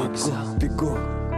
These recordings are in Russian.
бегу.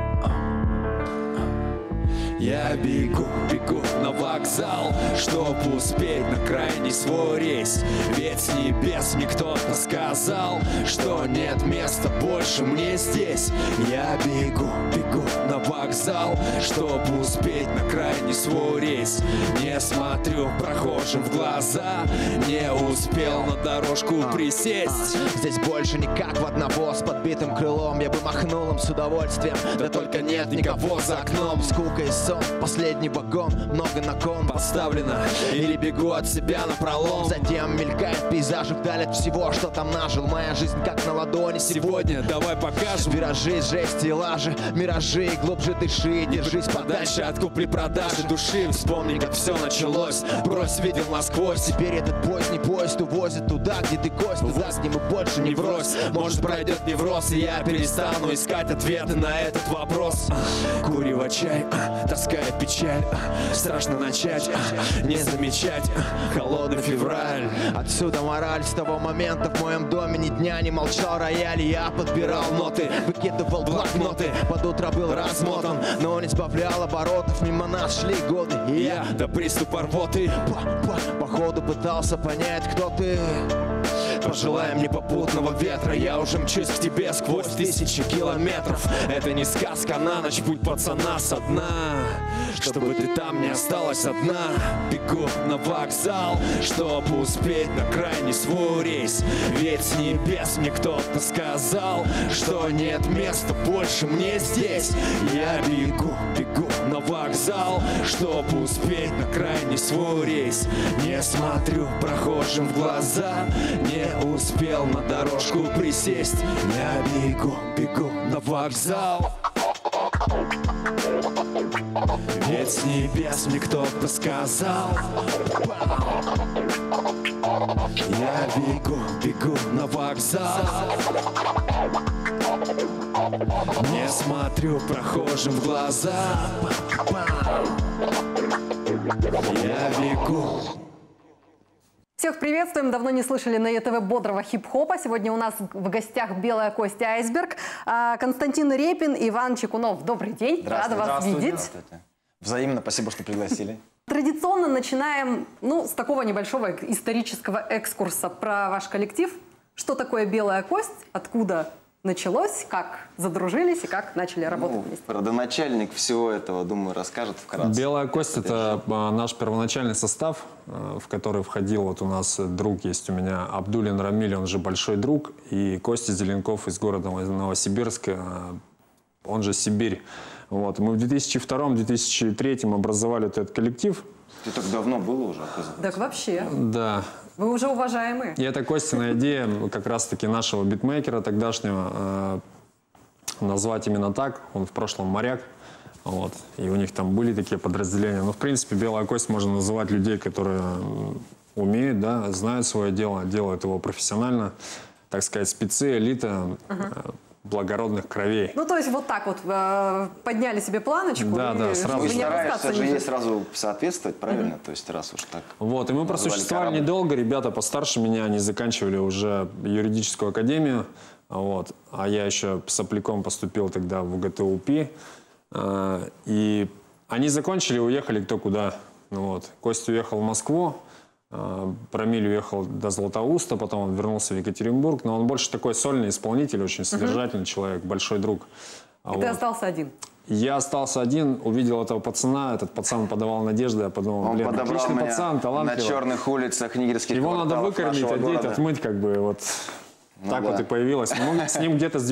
Я бегу на вокзал, чтоб успеть на крайний свой рейс. Ведь с небес мне кто-то сказал, что нет места больше мне здесь. Я бегу на вокзал, чтоб успеть на крайний свой рейс. Не смотрю прохожим в глаза, не успел на дорожку присесть. Здесь больше никак в одного с подбитым крылом. Я бы махнул им с удовольствием, да только нет никого за окном. Скука и сон, последний вагон, много на кон поставлено, или бегу от себя напролом. Затем мелькает пейзажи вдаль от всего, что там нажил. Моя жизнь как на ладони сегодня, давай покажем. Виражи, жести и лажи, миражи, глубже дыши, держись подальше от купли-продажи души. Вспомни, как все началось, брось, видел насквозь. Теперь этот поездный поезд увозит туда, где ты кость, туда, где мы больше не врозь. Может, пройдет невроз, и я перестану искать ответы на этот вопрос. Курево чай, тоская печаль, страшно начать, не замечать холодный февраль. Отсюда мораль, с того момента в моем доме ни дня не молчал рояль. Я подбирал ноты, выкидывал блокноты, под утро был размотан, но не сбавлял оборотов. Мимо нас шли годы, и я до приступа рвоты походу пытался понять, кто ты. Пожелай мне попутного ветра, я уже мчусь к тебе сквозь тысячи километров. Это не сказка на ночь, путь пацана со дна, чтобы ты там не осталась одна. Бегу на вокзал, чтобы успеть на крайний свой рейс. Ведь с небес мне кто-то сказал, что нет места больше мне здесь. Я бегу на вокзал, чтобы успеть на крайний свой рейс. Не смотрю прохожим в глаза, не успел на дорожку присесть. Я бегу на вокзал. Ведь с небес мне кто-то сказал. Я бегу на вокзал. Не смотрю прохожим в глаза. Я бегу. Всех приветствуем. Давно не слышали на ЕТВ бодрого хип-хопа. Сегодня у нас в гостях «Белая кость айсберг», Константин Репин, Иван Чекунов. Добрый день. Рада вас видеть. Здравствуйте. Взаимно, спасибо, что пригласили. Традиционно начинаем с такого небольшого исторического экскурса про ваш коллектив. Что такое «Белая кость», откуда началось, как задружились и как начали работать вместе? Родоначальник всего этого, думаю, расскажет вкратце. «Белая кость» — это наш первоначальный состав, в который входил вот у нас друг есть у меня Абдулин Рамиль, он же большой друг, и Костя Зеленков из города Новосибирска, он же Сибирь. Вот. Мы в 2002-2003 образовали этот коллектив. Ты так давно было уже, оказывается? Так вообще. Да. Вы уже уважаемые. И это Костина идея как раз-таки нашего битмейкера тогдашнего, назвать именно так. Он в прошлом моряк. Вот. И у них там были такие подразделения. Но в принципе «Белая кость» можно называть людей, которые умеют, да, знают свое дело, делают его профессионально. Так сказать, спецы, элита, благородных кровей. Ну, то есть вот так вот подняли себе планочку. Да, да, сразу. И стараешься же ей сразу соответствовать, правильно? То есть раз уж так. Вот, и мы просуществовали недолго. Ребята постарше меня, они заканчивали уже юридическую академию. Вот. А я еще сопляком поступил тогда в УГТУПИ. И они закончили, уехали кто куда. Вот. Костя уехал в Москву. Рамиль уехал до Златоуста, потом он вернулся в Екатеринбург, но он больше такой сольный исполнитель, очень содержательный человек, большой друг. И ты остался один? Я остался один, увидел этого пацана, этот пацан подавал надежды, я подумал, блин, отличный пацан, талантливый. На черных улицах нигерских его надо выкормить, одеть, отмыть, как бы, вот так вот и появилось. Мы с ним где-то с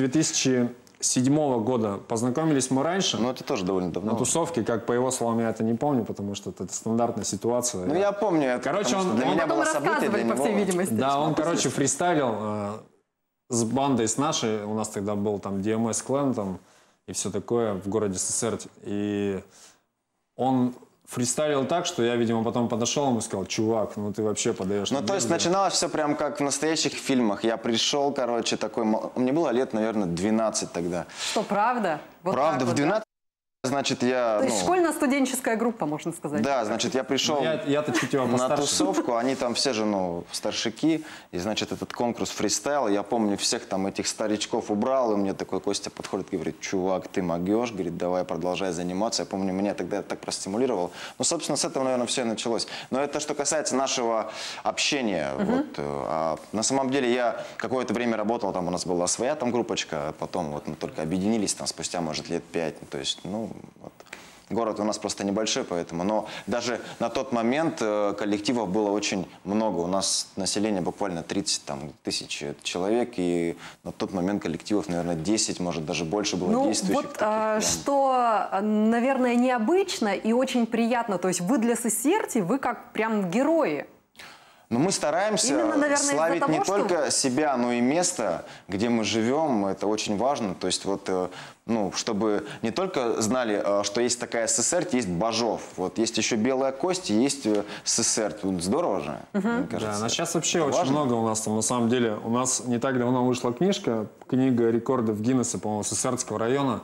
2007 года познакомились мы раньше. Ну, это тоже довольно давно. На тусовке, как по его словам, я это не помню, потому что это стандартная ситуация. Ну, я помню это, короче, он для меня было событие, для него. По всей видимости. Да, он, короче, фристайлил с бандой с нашей. У нас тогда был там DMS Clan там, и все такое в городе СССР. И он фристайлил так, что я, видимо, потом подошел ему и сказал: чувак, ну ты вообще подаешь. Ну, то есть начиналось все прям как в настоящих фильмах. Я пришел, короче, такой... Мне было лет, наверное, 12 тогда. Что, правда? Вот правда, в 12 Значит, я... То есть школьно-студенческая группа, можно сказать. Да, значит, я пришел Я-то чуть его на постарше. тусовку, они там все же, старшики, и, значит, этот конкурс фристайл, я помню, всех там этих старичков убрал, и мне такой Костя подходит и говорит: чувак, ты могешь, говорит, давай продолжай заниматься. Я помню, меня тогда это так простимулировал. Ну, собственно, с этого, наверное, все и началось. Но это что касается нашего общения. Вот, а на самом деле я какое-то время работал, там у нас была своя там группочка, а потом вот мы только объединились там спустя, может, лет 5, то есть, вот. Город у нас просто небольшой, поэтому. Но даже на тот момент коллективов было очень много. У нас население буквально 30 тысяч человек. И на тот момент коллективов, наверное, 10, может, даже больше было действующих. Вот что, наверное, необычно и очень приятно. То есть вы для Сесерти, вы как прям герои. Но мы стараемся Именно, наверное, славить из-за того, не только себя, но и место, где мы живем. Это очень важно. То есть вот, чтобы не только знали, что есть такая Сесерть, есть Бажов. Вот есть еще Белая кость, есть Сесерть. Здорово же, мне кажется. Да, сейчас вообще очень много у нас там, на самом деле. У нас не так давно вышла книга рекордов Гиннесса, по-моему, Сесертского района.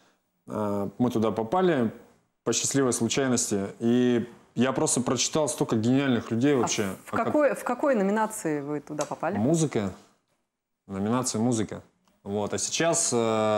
Мы туда попали по счастливой случайности. И я просто прочитал столько гениальных людей вообще. В какой номинации вы туда попали? Музыка. Номинация «Музыка». Вот. А сейчас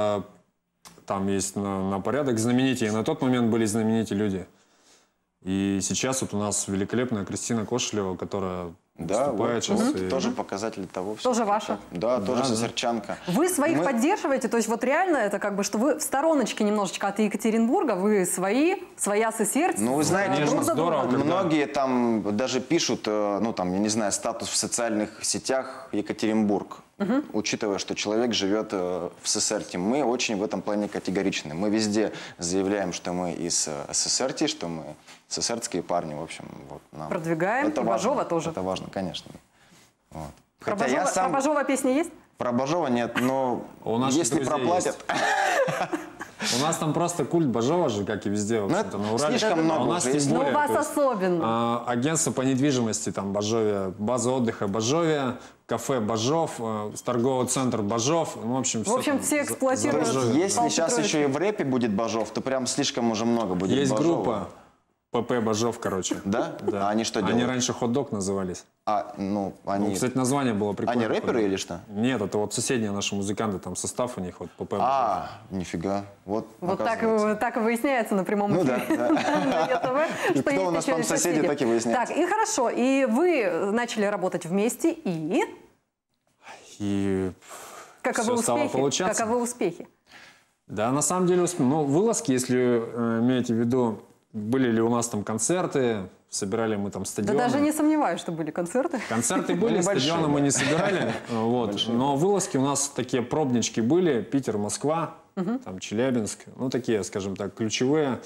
там есть на порядок знаменитые. На тот момент были знаменитые люди. И сейчас вот у нас великолепная Кристина Кошелева, которая выступает сейчас. Вот, тоже показатель того. Тоже ваша? Да, тоже сесерчанка. Вы своих поддерживаете? То есть вот реально это как бы, что вы в стороночке немножечко от Екатеринбурга, вы своя Сесерть? Ну, вы знаете, Конечно, здорово, многие там даже пишут, я не знаю, статус в социальных сетях Екатеринбург. Учитывая, что человек живет в Сесерти. Мы очень в этом плане категоричны. Мы везде заявляем, что мы из Сесерти, что мы сесертские парни. В общем, вот, нам продвигаем. Это Бажова важно. тоже. Это важно, конечно. Вот. Про Бажова песни есть? Про Бажова нет, но если проплатят... У нас там просто культ Бажова же, как и везде, в общем-то, на Урале. Слишком много у нас уже. тем более, у вас особенно. Агентство по недвижимости, там, Бажове, база отдыха Бажове, кафе Бажов, торговый центр Бажов. Ну, в общем, все эксплуатируют. Если сейчас еще и в рэпе будет Бажов, то прям слишком уже много будет Есть Бажова. группа ПП Бажов, короче. Да? Да. А они что делают? Они раньше хот-дог назывались. Они... Кстати, название было прикольное. Они рэперы или что? Нет, это вот соседние наши музыканты, там состав у них, вот ПП. Нифига. Вот так и выясняется на прямом эфире. И кто у нас там соседи, так и выясняется. Так, и хорошо. И вы начали работать вместе, и всё стало получаться. Каковы успехи? Да, на самом деле, вылазки, если имеете в виду, были ли у нас там концерты, собирали мы там стадионы. Да даже не сомневаюсь, что были концерты. Концерты были, стадионы мы не собирали. Но вылазки у нас такие пробнички были. Питер, Москва, там Челябинск. Ну, такие, скажем так, ключевые.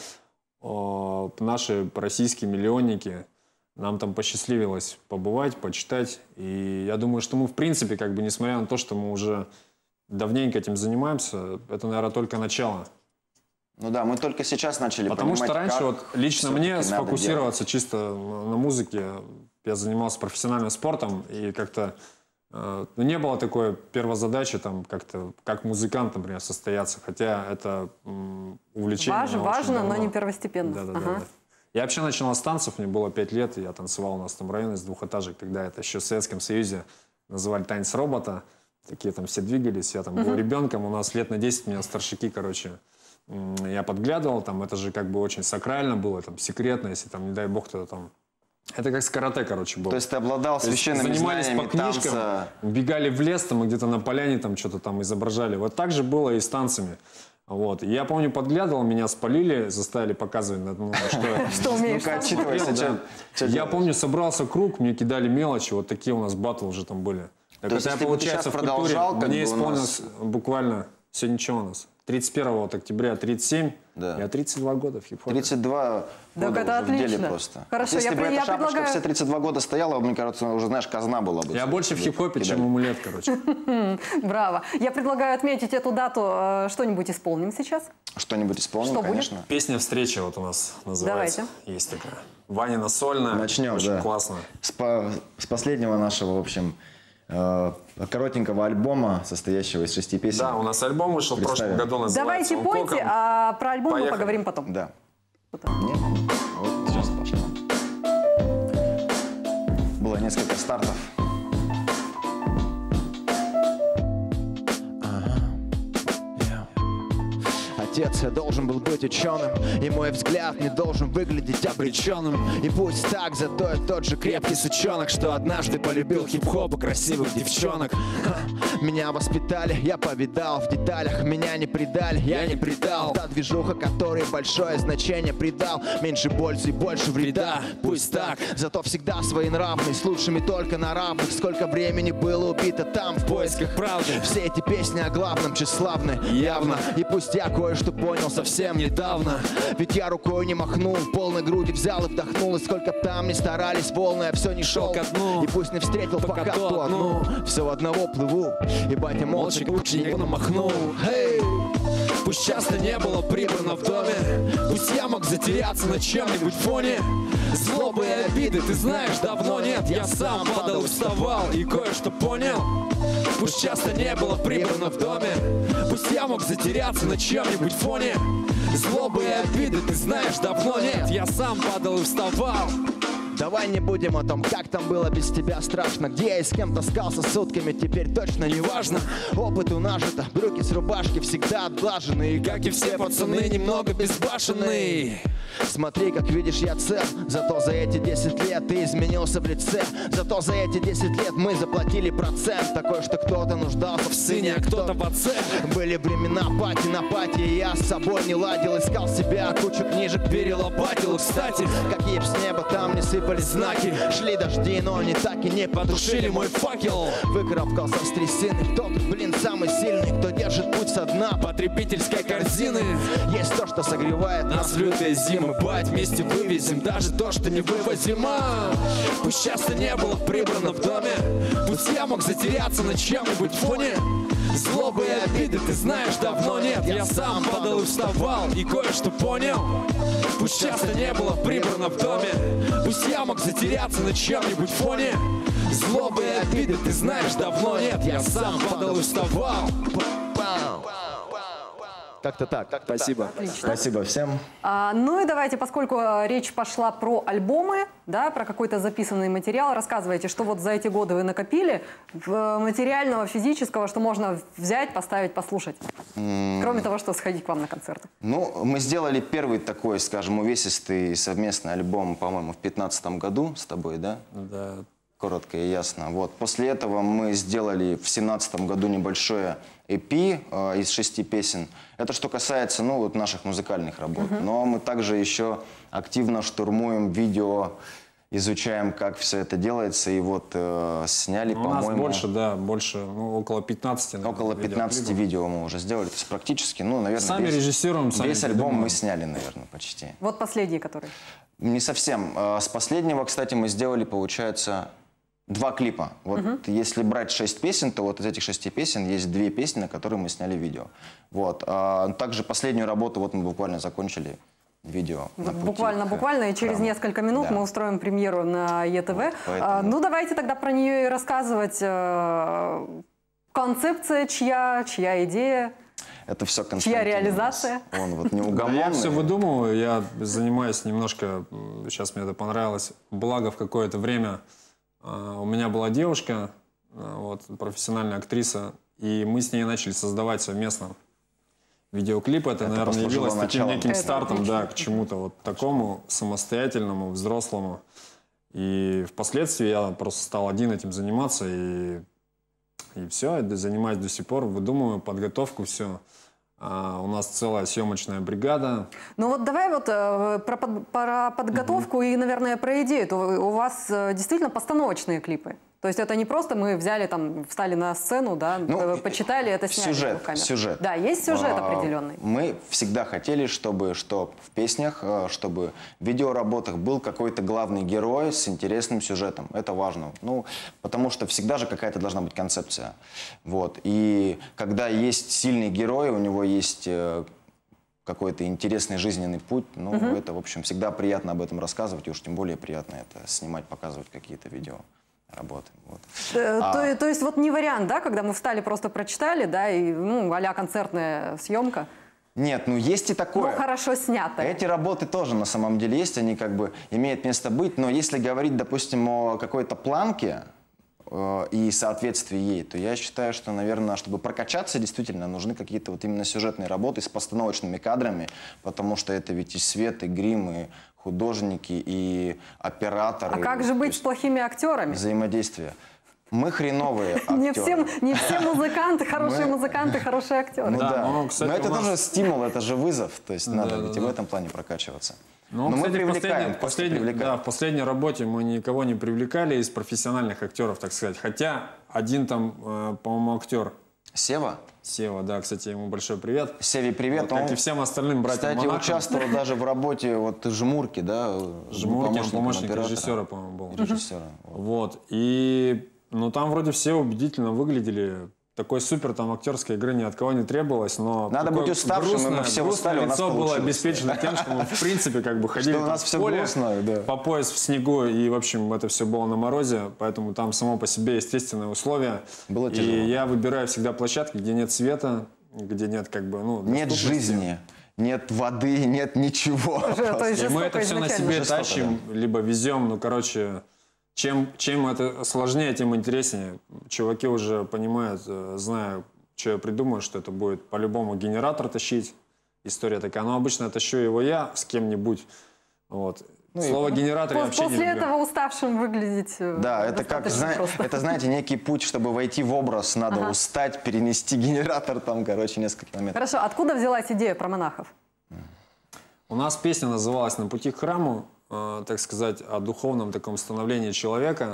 Наши российские миллионники. Нам там посчастливилось побывать, почитать. И я думаю, что мы, в принципе, как бы, несмотря на то, что мы уже давненько этим занимаемся, это, наверное, только начало. Ну да, мы только сейчас начали Потому понимать, что раньше вот лично мне сфокусироваться делать. чисто на музыке, я занимался профессиональным спортом, и как-то не было такой первозадачи там как-то как музыкант, например, состояться, хотя это увлечение. Важно, но не первостепенно. Да. Я вообще начинал с танцев, мне было 5 лет, и я танцевал у нас там в районе из двухэтажек, тогда это еще в Советском Союзе называли танец робота, такие там все двигались, я там был ребенком, у нас лет на 10 меня старшики, короче, я подглядывал, там, это же как бы очень сакрально было, там, секретно, если там, не дай бог, кто-то там... Это как с карате, короче, было. То есть ты обладал священными занимались знаниями по книжкам, танца. бегали в лес, там, где-то на поляне там что-то там изображали. Вот так же было и с танцами. Вот. И я помню, подглядывал, меня спалили, заставили показывать, что умеешь. Ну-ка, отчитывайся, Я помню, собрался круг, мне кидали мелочи, вот такие у нас батлы уже там были. То есть, если бы ты сейчас продолжал, мне исполнилось буквально, сегодня что у нас? 31 октября 37, я 32 года в хип-хопе. 32 года это уже в деле отлично. просто. Хорошо, если бы эта шапочка предлагаю... все 32 года стояла, мне кажется, уже, знаешь, казна была бы. Я больше в хип-хопе, чем амулет, короче. Браво. Я предлагаю отметить эту дату. Что-нибудь исполним сейчас? Что-нибудь исполним, Что конечно. будет? Песня «Встреча» вот у нас называется. Давайте. Есть такая. Ванина сольная. Начнем, очень да. классно. С последнего нашего, в общем, коротенького альбома, состоящего из 6 песен. Да, у нас альбом вышел в прошлом году, называется Давайте он пойте, «Коком». а про альбом мы Поехали. поговорим потом. Да. Нет? Вот сейчас пошло. Было несколько стартов. Отец, я должен был быть ученым, и мой взгляд не должен выглядеть обреченным. И пусть так, зато я тот же крепкий сучонок, что однажды полюбил хип-хоп и красивых девчонок. Меня воспитали, я повидал в деталях, меня не предали, я не предал. Та движуха, которой большое значение придал, меньше пользы и больше вреда, пусть так. Зато всегда своенравный, с лучшими только на равных. Сколько времени было убито там, в поисках правды. Все эти песни о главном тщеславны, явно. И пусть я кое-что понял совсем недавно, ведь я рукой не махнул, полной груди взял и вдохнул. И сколько б там ни старались, волны, я все не шел ко дну. И пусть не встретил пока то одну, все в одного плыву. И батя молча не намахнул. Hey! Пусть часто не было прибрано в доме, пусть я мог затеряться на чем-нибудь фоне. Злобы и обиды, ты знаешь, давно нет. Я сам падал и вставал и кое-что понял. Пусть часто не было прибрано в доме, пусть я мог затеряться на чем-нибудь фоне. Злобы и обиды, ты знаешь, давно нет. Я сам падал и вставал. Давай не будем о том, как там было без тебя страшно. Где я и с кем таскался сутками, теперь точно не важно. Опыт у нажито, брюки с рубашки всегда отглажены. И как и все пацаны, немного безбашенные. Смотри, как видишь, я цел. Зато за эти 10 лет ты изменился в лице. Зато за эти 10 лет мы заплатили процент такой, что кто-то нуждался в сыне, а кто-то в отце. Были времена пати на пати, и я с собой не ладил. Искал себя, кучу книжек перелопатил. Кстати, какие б с неба там не сыпались знаки, шли дожди, но они так и не потушили мой факел. Выкарабкался с трясины. Кто тут, блин, самый сильный? Кто держит путь со дна потребительской корзины? Есть то, что согревает нас в лютые зимы. Бать, вместе вывезем даже то, что невывозимо. Пусть часто не было прибрано в доме, пусть я мог затеряться на чем-нибудь фоне. Злобы и обиды, ты знаешь, давно нет. Я сам падал и вставал и кое-что понял. Пусть часто не было прибрано в доме, пусть я мог затеряться на чем-нибудь фоне. Злобы и обиды, ты знаешь, давно нет. Я сам падал и вставал. Как-то так. Спасибо. Спасибо всем. Ну и давайте, поскольку речь пошла про альбомы, да, про какой-то записанный материал, рассказывайте, что вот за эти годы вы накопили материального, физического, что можно взять, поставить, послушать. Кроме того, что сходить к вам на концерты. Ну, мы сделали первый такой, скажем, увесистый совместный альбом, по-моему, в 2015 году с тобой, да? Да. Коротко и ясно. Вот. После этого мы сделали в 2017 году небольшое EP из 6 песен. Это что касается, ну, вот наших музыкальных работ. Но мы также еще активно штурмуем видео, изучаем, как все это делается. И вот сняли, Ну, у нас по-моему... больше, да, больше, ну, около 15. наверное, Около 15 видеоклипов. видео мы уже сделали. То есть практически, ну, наверное, Сами режиссируем, сами весь альбом придумываем. мы сняли, наверное, почти. Вот последний, который. Не совсем. С последнего, кстати, мы сделали, получается, 2 клипа. Вот если брать 6 песен, то вот из этих 6 песен есть 2 песни, на которые мы сняли видео. Вот. Также последнюю работу вот мы буквально закончили видео. на пути Буквально, и через храму. несколько минут Да. мы устроим премьеру на ЕТВ. Вот, поэтому- Ну, давайте тогда про нее и рассказывать. Концепция чья идея? Это все Чья реализация? Он вот Да, неугомонный. я все выдумываю, я занимаюсь немножко, сейчас мне это понравилось, благо в какое-то время у меня была девушка, вот, профессиональная актриса, и мы с ней начали создавать совместно видеоклип. Это, наверное, послужило явилось таким началом. неким Это стартом, отлично. да, к чему-то вот такому самостоятельному, взрослому. И впоследствии я просто стал один этим заниматься, и все, занимаюсь до сих пор, выдумываю подготовку, все. У нас целая съемочная бригада. Ну вот давай вот про подготовку и, наверное, про идею. То у вас действительно постановочные клипы. То есть это не просто мы взяли там, встали на сцену, да, почитали, это сняли. Сюжет. Да, есть сюжет определенный. Мы всегда хотели, чтобы в песнях, чтобы в видеоработах был какой-то главный герой с интересным сюжетом. Это важно. Ну, потому что всегда же какая-то должна быть концепция. Вот. И когда есть сильный герой, у него есть какой-то интересный жизненный путь, ну, это, в общем, всегда приятно об этом рассказывать, и уж тем более приятно это снимать, показывать какие-то видео. работаем. Вот. То есть вот не вариант, да, когда мы встали, просто прочитали, да, и, ну, а-ля концертная съемка. Нет, ну есть и такое. Ну, хорошо снято. Эти работы тоже на самом деле есть, они как бы имеют место быть, но если говорить, допустим, о какой-то планке и соответствии ей, то я считаю, что, наверное, чтобы прокачаться, действительно нужны какие-то вот именно сюжетные работы с постановочными кадрами, потому что это ведь и свет, и грим, и художники, и операторы. А как же быть с плохими актерами? Взаимодействие. Мы хреновые актеры. Не все музыканты, хорошие музыканты, хорошие актеры. Ну да, ну, кстати, но это у нас- тоже стимул, это же вызов, то есть надо Да, ведь и в этом плане прокачиваться. Ну, Но мы кстати, привлекаем, в последней работе мы никого не привлекали из профессиональных актеров, так сказать. Хотя один там, по-моему, актер Сева? Сева, да, кстати, ему большой привет. Севе привет. Вот, как и всем остальным братьям Кстати, монахам. участвовал даже в работе вот Жмурки, да? Жмурки, он помощник оператора. режиссера, по-моему, был. Режиссера. Вот. И, ну, там вроде все убедительно выглядели. Такой супер там актерской игры ни от кого не требовалось, но... Надо быть уставшим, и мы все устали, у нас лицо было получилось. обеспечено тем, что мы, в принципе, как бы ходили Что у там нас в все поле, грустно, да. по пояс в снегу, и, в общем, это все было на морозе, поэтому там само по себе естественные условия. Было и тяжело. я выбираю всегда площадки, где нет света, где нет, как бы, ну... Нет доступности. жизни, нет воды, нет ничего. То есть И мы это жестоко все на изначально. себе Жестоко, тащим, либо везем, ну, короче, чем это сложнее, тем интереснее. Чуваки уже понимают, зная, что я придумаю, что это будет по-любому генератор тащить. История такая. Но обычно тащу его я с кем-нибудь. Вот. Слово «генератор» я вообще не После люблю. этого уставшим выглядеть Да, это как, достаточно просто. это, знаете, некий путь, чтобы войти в образ, надо устать, перенести генератор там, короче, несколько километров. Хорошо, откуда взялась идея про монахов? У нас песня называлась «На пути к храму», так сказать, о духовном таком становлении человека,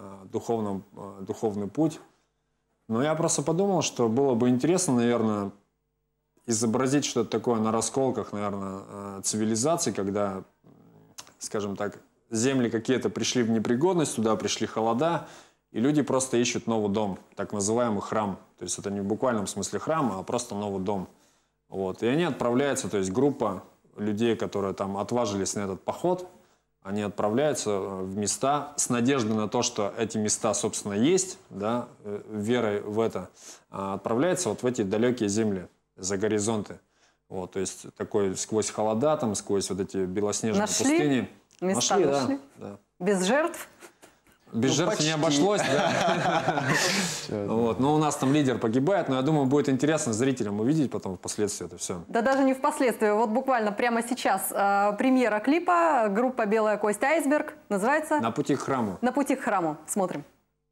духовный путь. Но я просто подумал, что было бы интересно, наверное, изобразить что-то такое на расколках, наверное, цивилизаций, когда, скажем так, земли какие-то пришли в непригодность, туда пришли холода, и люди просто ищут новый дом, так называемый храм. То есть это не в буквальном смысле храм, а просто новый дом. Вот. И они отправляются, то есть группа людей, которые там отважились на этот поход, они отправляются в места с надеждой на то, что эти места, собственно, есть, да, верой в это, отправляются вот в эти далекие земли, за горизонты. Вот, то есть такой сквозь холода, там, сквозь вот эти белоснежные пустыни. Места нашли? Да. Без жертв? Без жертв почти. не обошлось, да. Вот. Но у нас там лидер погибает, но я думаю, будет интересно зрителям увидеть потом впоследствии это все. Да даже не впоследствии. Вот буквально прямо сейчас премьера клипа, группа «Белая кость Айсберг». Называется «На пути к храму». «На пути к храму». Смотрим.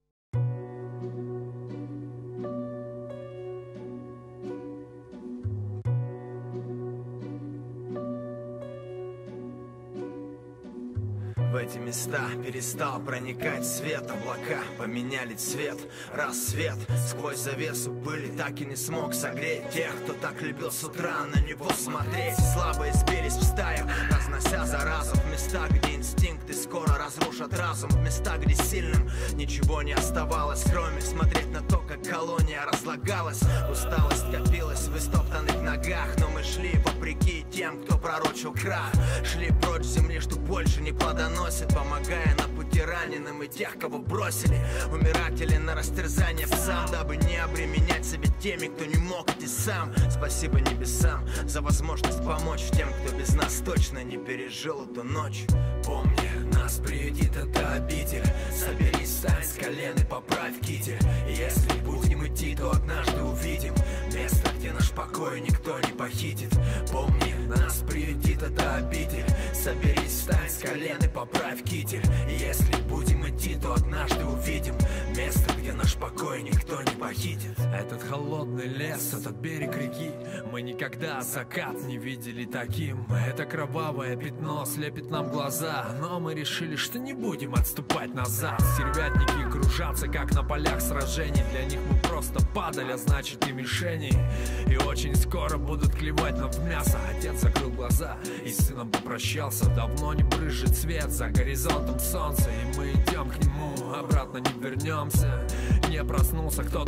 В эти места перестал проникать свет. Облака поменяли цвет. Рассвет сквозь завесу пыли так и не смог согреть тех, кто так любил с утра на него смотреть. Слабые сбились в стаях, разнося заразу. В местах, где инстинкты скоро разрушат разум. В местах, где сильным ничего не оставалось, кроме смотреть на то, как колония разлагалась. Усталость копилась в истоптанных ногах, но мы шли вопреки тем, кто пророчил крах. Шли прочь с земли, что больше не плодоносит, помогая на пути раненым и тех, кого бросили. Умирать или на растерзание псам, дабы не обременять себя теми, кто не мог идти сам. Спасибо небесам за возможность помочь тем, кто без нас точно не пережил эту ночь. Помни, нас приютит эта обитель. Соберись, встань с колен и поправь китель. Если будем идти, то однажды увидим место, где наш покой никто не похитит. Помни, нас приютит эта обитель. Соберись, встань с колен и поправь китель. Если будем идти, то однажды увидим место, где наш покой никто не похитит. Этот холодный лес, этот берег реки, мы никогда закат не видели таким. Это кровавое пятно слепит нам глаза, но мы решили, что не будем отступать назад. Стервятники кружатся, как на полях сражений. Для них мы просто падали, а значит и мишени. И очень скоро будут клевать нам в мясо. Отец закрыл глаза и с сыном попрощался. Давно не брызжет свет за горизонтом солнца, и мы идем к нему, обратно не вернемся. Не проснулся кто-то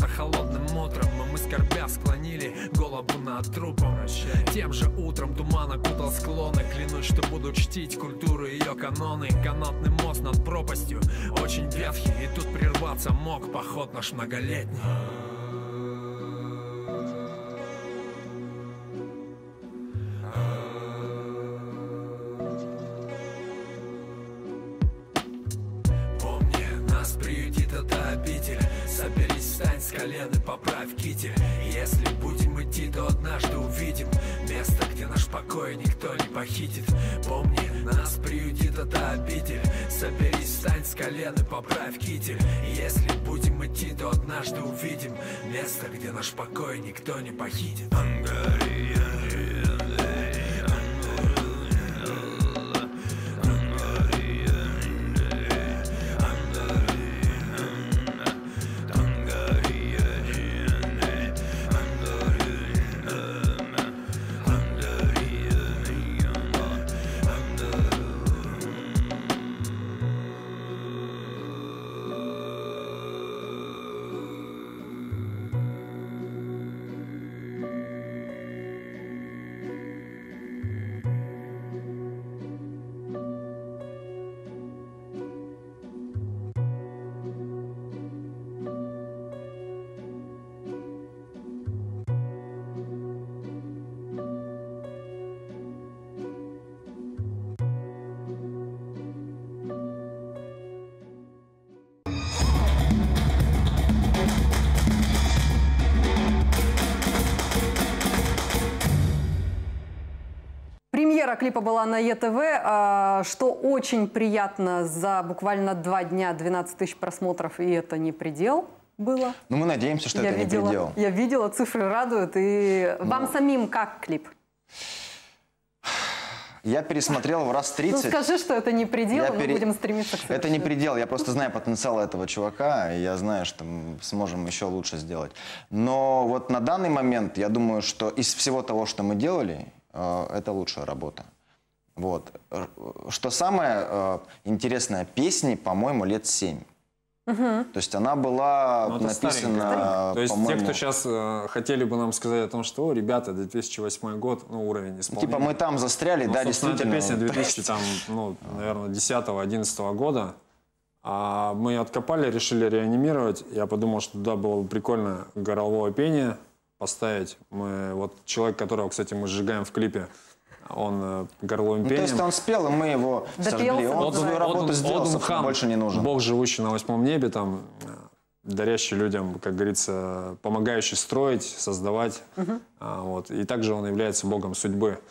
холодным утром, и мы скорбя склонили голову над трупом. Тем же утром туман окутал склоны. Клянусь, что буду чтить культуру и ее каноны. Канатный мост над пропастью очень ветхий, и тут прерваться мог поход наш многолетний. Соберись, встань с колен и поправь китель. Если будем идти, то однажды увидим место, где наш покой никто не похитит. Помни, нас приютит эта обитель. Соберись, встань с колен и поправь китель. Если будем идти, то однажды увидим место, где наш покой никто не похитит. Премьера клипа была на ЕТВ, что очень приятно, за буквально 2 дня 12 тысяч просмотров, и это не предел было. Ну, мы надеемся, что это не предел. Я видела, цифры радуют. И вам самим как клип? Я пересмотрел в раз 30. Ну скажи, что это не предел, мы будем стремиться к Это не предел, я просто знаю потенциал этого чувака, и я знаю, что мы сможем еще лучше сделать. Но вот на данный момент, я думаю, что из всего того, что мы делали, это лучшая работа. Вот. Что самое интересное, песни, по-моему, лет 7. То есть она была написана, то есть те, кто сейчас хотели бы нам сказать о том, что, о, ребята, 2008 год, ну, уровень исполнения. Типа мы там застряли, да, действительно. Это песня 2000, там, ну, наверное, 10-11 года. А мы откопали, решили реанимировать. Я подумал, что да, было бы прикольно горловое пение поставить. Мы, вот человек, которого, кстати, мы сжигаем в клипе, он горловым пением. То есть он спел, и мы его сожгли. Он свою работу сделал, собственно, больше не нужен. Бог, живущий на 8 небе, там, дарящий людям, как говорится, помогающий строить, создавать. Вот. И также он является Богом судьбы.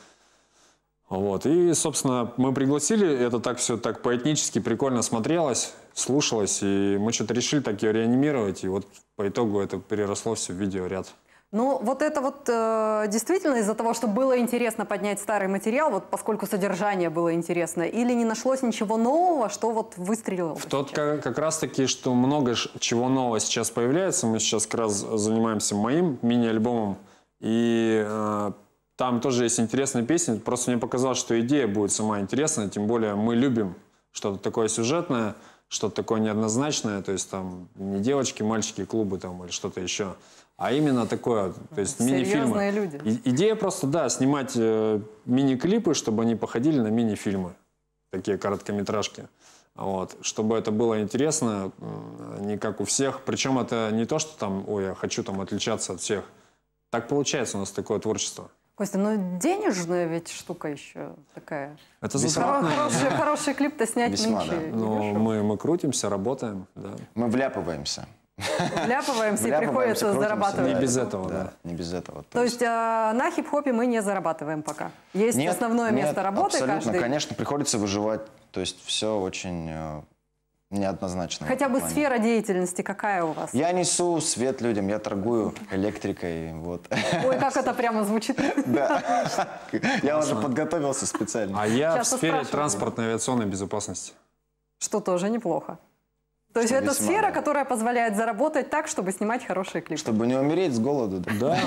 Вот. И, собственно, мы пригласили, это так все так поэтнически, прикольно смотрелось, слушалось, и мы что-то решили так ее реанимировать, и вот по итогу это переросло все в видеоряд. Ну, вот это вот действительно из-за того, что было интересно поднять старый материал, вот поскольку содержание было интересно, или не нашлось ничего нового, что вот выстрелило? В тот как раз-таки, что много чего нового сейчас появляется. Мы сейчас как раз занимаемся моим мини-альбомом, и там тоже есть интересные песни. Просто мне показалось, что идея будет сама интересная, тем более мы любим что-то такое сюжетное, что-то такое неоднозначное, то есть там не девочки, мальчики, клубы там или что-то еще. А именно такое, то есть мини-фильмы. Серьезные люди. Идея просто, да, снимать мини-клипы, чтобы они походили на мини-фильмы, такие короткометражки. Вот, чтобы это было интересно, не как у всех. Причем это не то, что там, ой, я хочу там отличаться от всех. Так получается у нас такое творчество. Костя, ну денежная ведь штука еще такая. Это затратно. Хороший клип-то снять Весьма, нынче. да. Но мы крутимся, работаем. Да. Мы вляпываемся. Вляпываемся и приходится крутимся, зарабатывать. Не без этого, да. Не без этого. То есть на хип-хопе мы не зарабатываем пока? Есть Нет, основное место работы абсолютно, каждый? конечно, приходится выживать. То есть все очень неоднозначно. Хотя бы сфера деятельности какая у вас? Я несу свет людям, я торгую электрикой. Вот. Ой, как это прямо звучит. Да. Я уже подготовился специально. А я в Часто сфере спрашивают. транспортной авиационной безопасности. Что тоже неплохо. То есть это весьма, сфера, да. которая позволяет заработать так, чтобы снимать хорошие клипы. Чтобы не умереть с голоду. Да.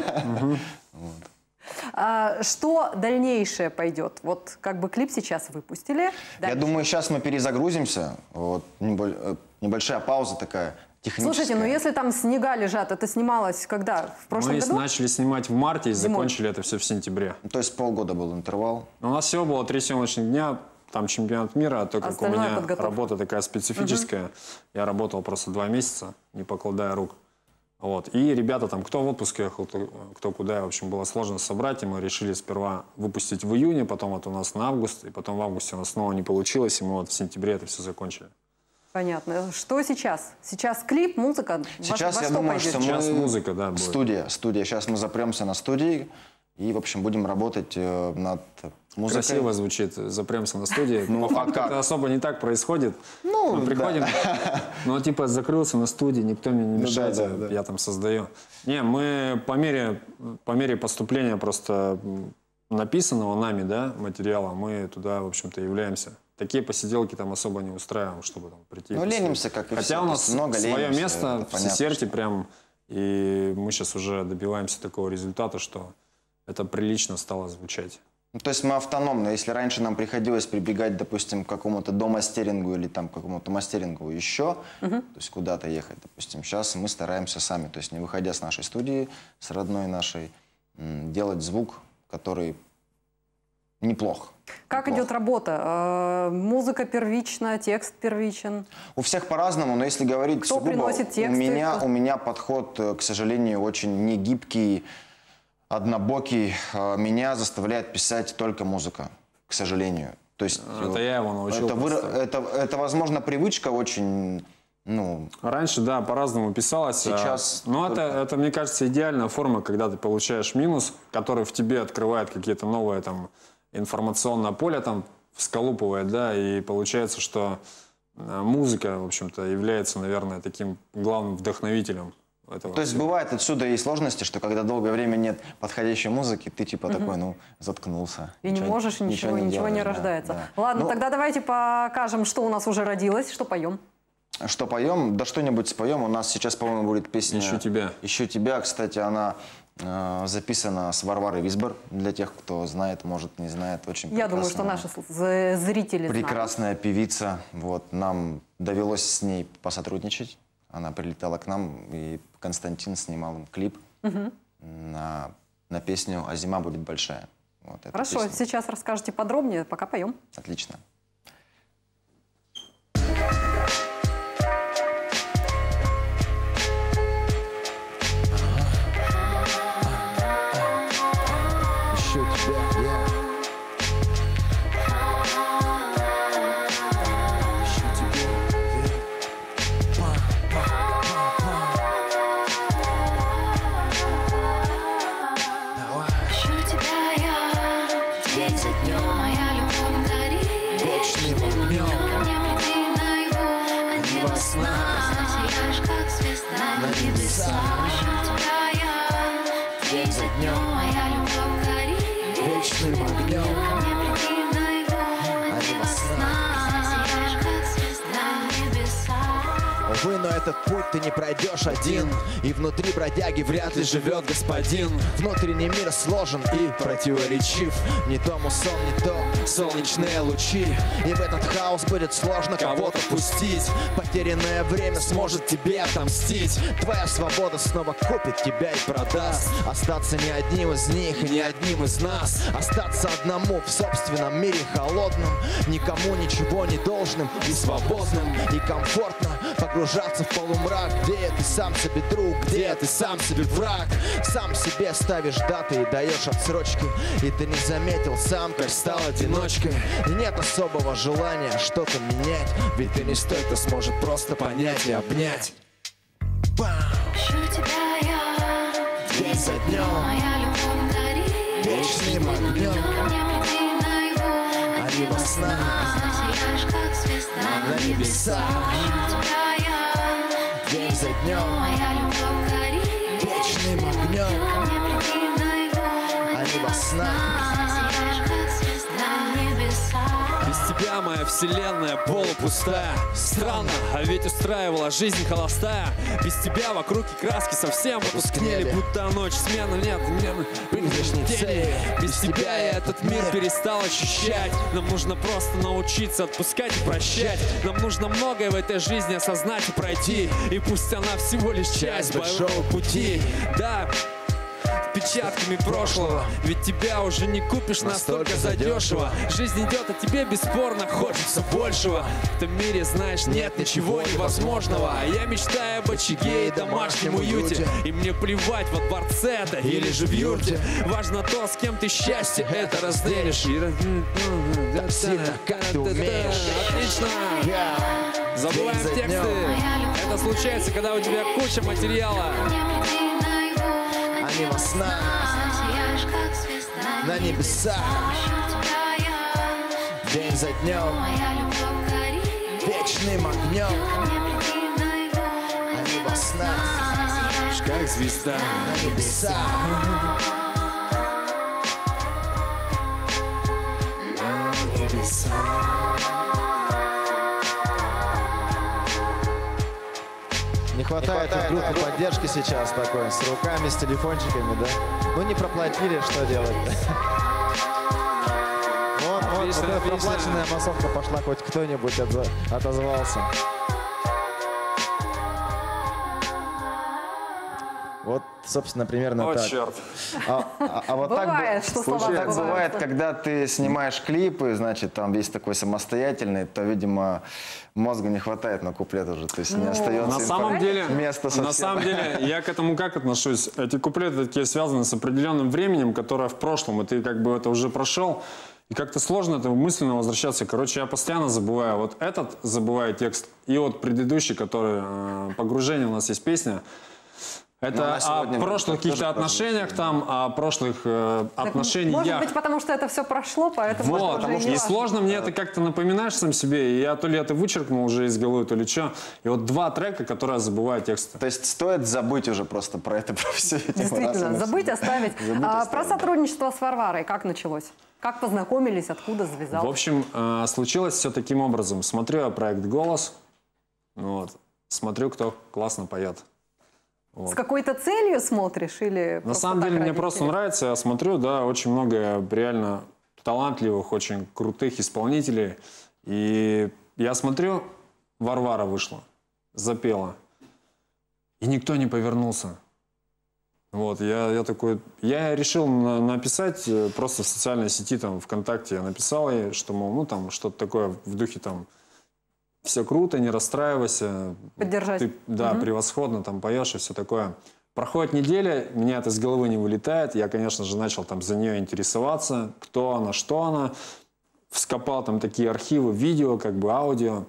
Что дальнейшее пойдет? Вот как бы клип сейчас выпустили. Я думаю, сейчас мы перезагрузимся. Вот, небольшая пауза такая. техническое. Слушайте, ну если там снега лежат, это снималось когда? В прошлом году? Мы начали снимать в марте и Зимой. закончили это все в сентябре. То есть полгода был интервал. У нас всего было 3 съемочных дня, там чемпионат мира, а то как у Остальное меня подготовка. работа такая специфическая, я работал просто 2 месяца, не покладая рук. Вот. И ребята там, кто в отпуск ехал, кто куда, в общем, было сложно собрать, и мы решили сперва выпустить в июне, потом вот у нас на август, и потом в августе у нас снова не получилось, и мы вот в сентябре это все закончили. Понятно. Что сейчас? Сейчас клип, музыка? Сейчас Во я что думаю, пойдете? что мы... Сейчас музыка, да, будет. Студия. Сейчас мы запремся на студии и, в общем, будем работать над музыкой. Красиво звучит, запремся на студии. Ну, По а факту как? это особо не так происходит. Ну, мы приходим, ну, типа, закрылся на студии, никто мне не Ну, мешает, да. я там создаю. Не, мы по мере поступления просто написанного нами, да, материала, мы туда, в общем-то, являемся. Такие посиделки там особо не устраиваем, чтобы там прийти. Ну, ленимся, как и все. Хотя у нас Много свое ленимся, место это в понятно, Сесерте что- прям, и мы сейчас уже добиваемся такого результата, что это прилично стало звучать. Ну, то есть мы автономны. Если раньше нам приходилось прибегать, допустим, к какому-то домастерингу или там к какому-то мастерингу еще, то есть куда-то ехать, допустим, сейчас мы стараемся сами, то есть не выходя с нашей студии, с родной нашей, делать звук, который неплох. Как Неплох. идет работа? Музыка первична, текст первичен? У всех по-разному, но если говорить Кто сугубо, приносит тексты? у меня подход, к сожалению, очень негибкий, однобокий. Меня заставляет писать только музыка, к сожалению. То есть Это я его научил. это, возможно, привычка очень, ну, Раньше, да, по-разному писалось. Сейчас Но только- это, мне кажется, идеальная форма, когда ты получаешь минус, который в тебе открывает какие-то новые там информационное поле, там всколупывает, да, и получается, что музыка, в общем-то, является, наверное, таким главным вдохновителем этого. То есть всего. бывает отсюда и сложности, что когда долгое время нет подходящей музыки, ты типа такой, ну, заткнулся. И не можешь, ничего не делаешь, да, рождается. да. Ладно, Ну, тогда давайте покажем, что у нас уже родилось, что поем. Что поем? Да что-нибудь споем. У нас сейчас, по-моему, будет песня «Ищу тебя». «Ищу тебя». Кстати, она записана с Варварой Висбор. Для тех, кто знает, может, не знает. Очень Я думаю, что прекрасная, наши зрители знают. прекрасная певица. Вот, нам довелось с ней посотрудничать. Она прилетала к нам, и Константин снимал им клип на песню «А зима будет большая». Вот эту Хорошо, песню. сейчас расскажете подробнее, пока поем. Отлично. Ищу тебя, я. Ищу тебя, Ищу тебя я, день за днем моя любовь горит. вечным огнем. Ко мне приди наяву, а не во снах. Сияешь, как звезда на небесах. Ищу тебя я, день за днем моя любовь горит. Вечным огнем. Ко мне приди наяву, а не во снах. Сияешь, как звезда на небесах. Увы, но этот путь ты не пройдешь один. И внутри бродяги вряд ли живет господин. Внутренний мир сложен и противоречив. Не то муссон, не то солнечные лучи. И в этот хаос будет сложно кого-то пустить. Потерянное время сможет тебе отомстить. Твоя свобода снова купит тебя и продаст. Остаться не одним из них и не одним из нас. Остаться одному в собственном мире холодном. Никому ничего не должным и свободным. И комфортно погружаться в полумрак, где ты сам себе друг, где ты сам себе враг. Сам себе ставишь даты и даешь отсрочки. И ты не заметил сам, как стал одиночкой. И нет особого желания что-то менять. Ведь ты не стоит, кто сможет просто понять и обнять. Бам! Ищу тебя я, День за днем, моя любовь горит. вечным огнем. Ко мне приди наяву, А не во снах. сияешь, как звезда На небесах. Ищу тебя я, День за днем, моя любовь горит. вечным огнем. Ко мне приди наяву, А не во снах. сияешь, как звезда на небесах. Без тебя тебя моя вселенная полупустая. Странно, а ведь устраивала жизнь холостая. Без тебя вокруг и краски совсем потускнели, будто ночь, смена нет, Призрачные цели. без тебя я этот мир перестал ощущать. Нам нужно просто научиться отпускать и прощать. Нам нужно многое в этой жизни осознать и пройти. И пусть она всего лишь часть большого пути. Да, печатками прошлого, ведь тебя уже не купишь настолько задешево. Жизнь идет, а тебе бесспорно хочется большего. В этом мире, знаешь, нет ничего невозможного. А я мечтаю об очаге и домашнем уюте. И мне плевать, во дворце это или же в юрте. Важно то, с кем ты счастье это разделишь. Так сильно, как ты умеешь. Отлично! Забываем День за тексты. днем. Это случается, когда у тебя куча материала. Они во снах, Сияешь, как звезда на небесах, тебя я. день за днем, Моя любовь горит. вечным огнем. Не приди на его. Они во снах, Сияешь, Как звезда. на небесах. Не хватает группы поддержки сейчас такой, с руками, с телефончиками, да? Ну не проплатили, что делать? Вот Отлично, эта отлично. проплаченная массовка пошла, хоть кто-нибудь отозвался. Вот, собственно, примерно О, так. черт. А вот Бывает, что слова так забываются. бывает, когда ты снимаешь клипы, значит, там весь такой самостоятельный, то, видимо, мозга не хватает на куплет уже, то есть не остается На самом деле, места совсем. на самом деле, я к этому как отношусь? Эти куплеты такие связаны с определенным временем, которое в прошлом, и ты как бы это уже прошел, и как-то сложно это мысленно возвращаться. Короче, я постоянно забываю вот этот, забываю текст, и вот предыдущий, который «Погружение», у нас есть песня. Это она о сегодня прошлых тоже каких-то отношениях, там, о прошлых отношениях. Может быть, потому что это все прошло, поэтому это Вот, уже не и важно. сложно мне это как-то напоминаешь сам себе, и я то ли это вычеркнул уже из головы, то ли что. И вот 2 трека, которые я забываю тексты. То есть стоит забыть уже просто про это, про все. Действительно, забыть, оставить. Забыть, Про оставить, да. сотрудничество с Варварой как началось? Как познакомились, откуда завязал? В общем, случилось все таким образом. Смотрю я проект «Голос», вот, смотрю, кто классно поет. С какой-то целью смотришь или На просто самом так деле мне ради просто интереса? нравится, я смотрю, да, очень много реально талантливых, очень крутых исполнителей. И я смотрю, Варвара вышла, запела, и никто не повернулся. Вот, я такой, я решил написать просто в социальной сети, там, ВКонтакте, я написал ей, что, мол, ну, там, что-то такое в духе, там, все круто, не расстраивайся. Поддержать. Ты, да, превосходно там поешь и все такое. Проходит неделя, меня это с головы не вылетает. Я, конечно же, начал там за нее интересоваться, кто она, что она. Вскопал там такие архивы, видео, как бы аудио.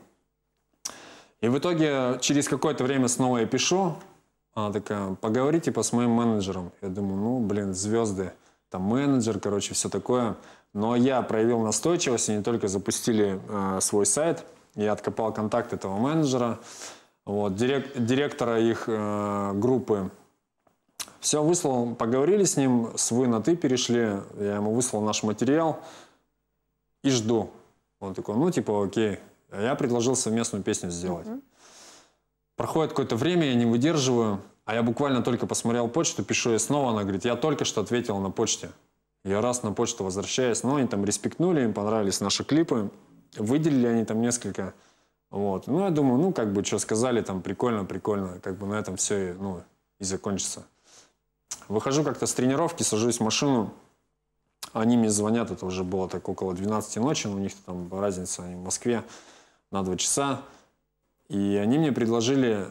И в итоге через какое-то время снова я пишу. Она такая, поговори типа с моим менеджером. Я думаю, ну, блин, звезды. Там менеджер, короче, все такое. Но я проявил настойчивость, и не только запустили свой сайт. Я откопал контакт этого менеджера, вот, директора их группы. Все выслал, поговорили с ним, с «вы» на «ты» перешли. Я ему выслал наш материал и жду. Он такой, ну, типа, окей. А я предложил совместную песню сделать. Проходит какое-то время, я не выдерживаю. А я буквально только посмотрел почту, пишу ей снова. Она говорит, я только что ответил на почте. Я раз на почту возвращаюсь. Но они там респектнули, им понравились наши клипы. Выделили они там несколько. Вот. Ну, я думаю, ну, как бы, что сказали, там, прикольно, прикольно. Как бы на этом все, ну, и закончится. Выхожу как-то с тренировки, сажусь в машину. Они мне звонят, это уже было так около 12 ночи. У них там разница, они в Москве на 2 часа. И они мне предложили